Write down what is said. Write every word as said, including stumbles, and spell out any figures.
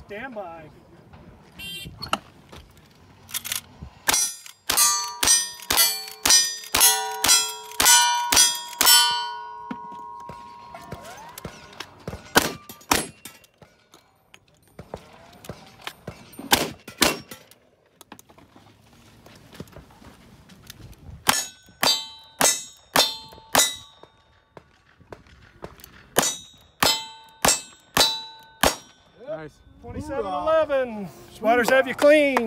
Stand by. Nice. twenty-seven eleven. Spotters have you clean.